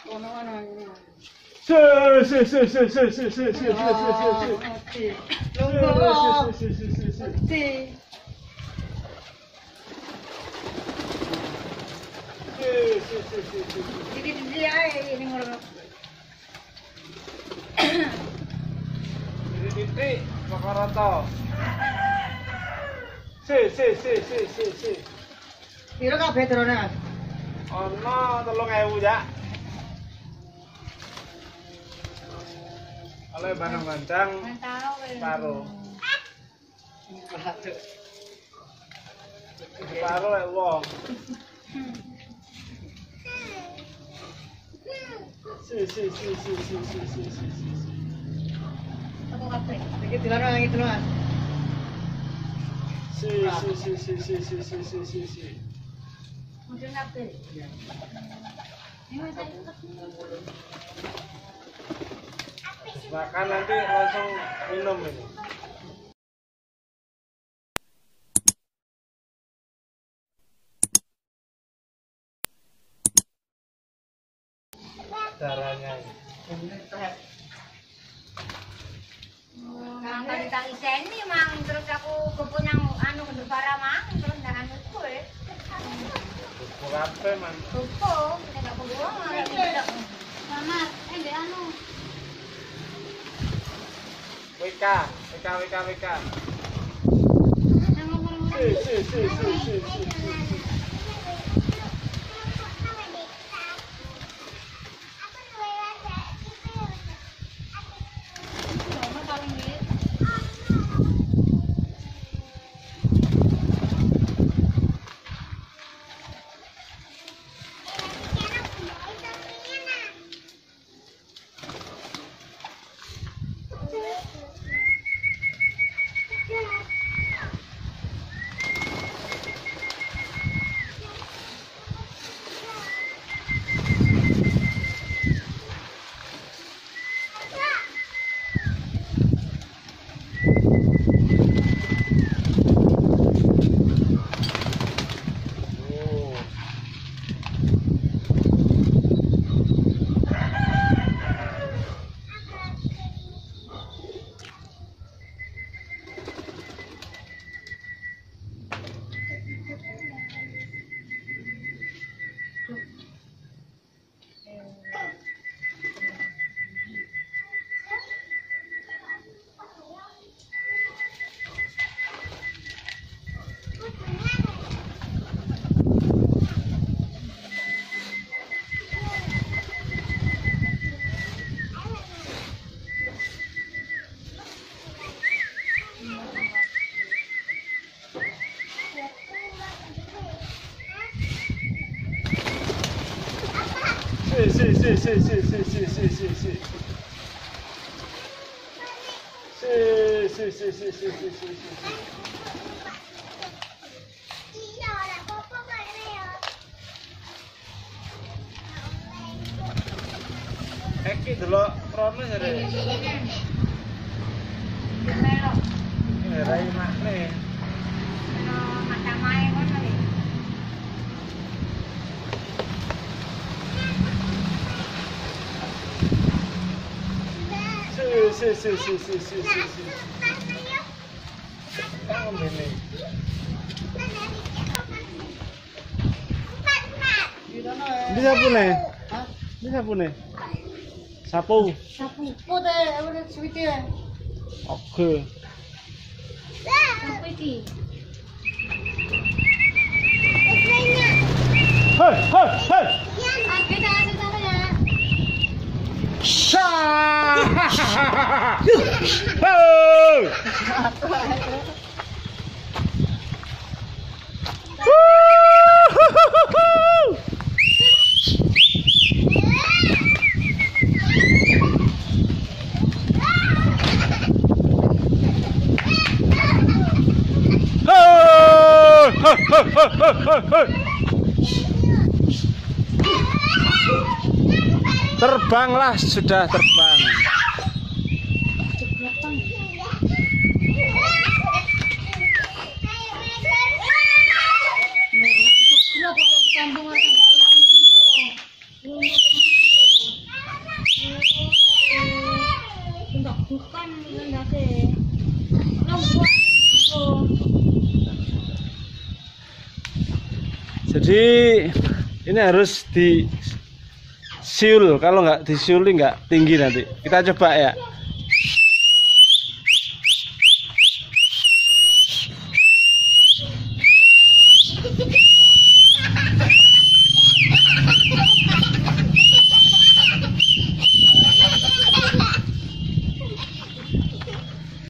Titik Pokoroto. Si. Piro kabeh drone? Ono 3.000 ya. Oleh barang gancang separuh. Separuh ya wong. Si. Aku kabeh. Iki drone iki drone. Si. Mungkin kabeh. Makan nanti langsung minum ini. Caranya ini. Nang kali tak iseni mang terus aku kepunyang anu kenduk para mang terus ndak anu kowe. Kabeh man. Opo, nek aku buang arek tidak. Mama, ndek anu. WK. Si. Iki delok prono jare. Melok. Rai makne. Ono macamae ngono iki. Si. Oh, ini. Ini siapa nih? Ini siapa nih? Sapu. Sapu pote, ora suwite. Oke. Sapu iki. Hei. Oke, dah sebentar ya. Syah. Terbanglah, sudah terbang. Jadi ini harus di siul, kalau nggak disiuli nggak tinggi nanti. Kita coba ya.